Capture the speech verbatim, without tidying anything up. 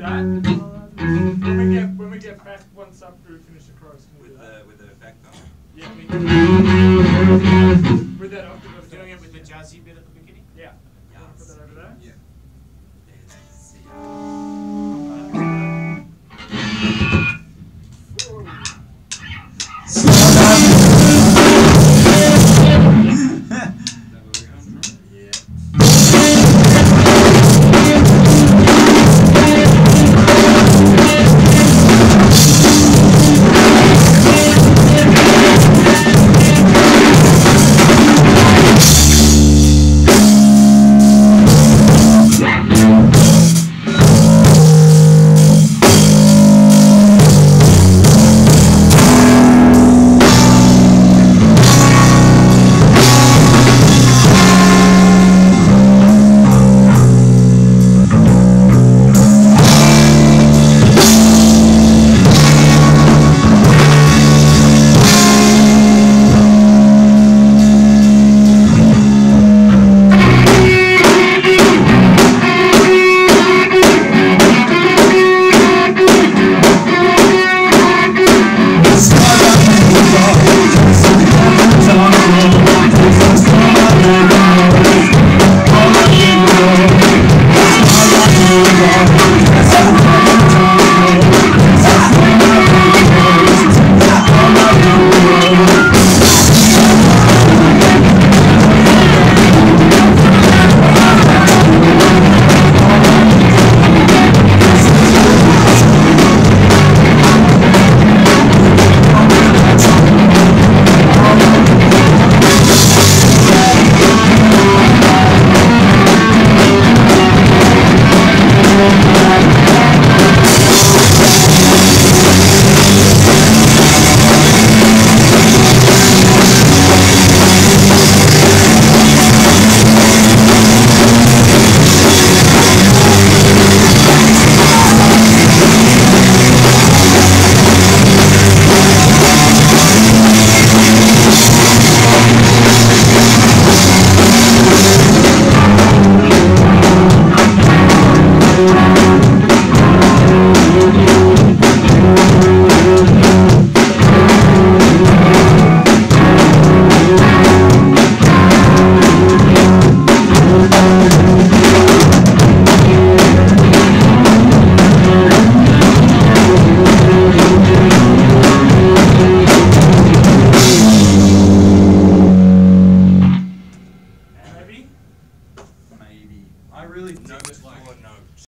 that. When we get when we get back once after we finish the chorus. Can we With do that? the with the effect on. Yeah. We with that octopus. Doing it with the jazzy bit at the beginning? Yeah. You wanna put that over there? Yeah. Maybe. Maybe. I really think Note it's four like notes.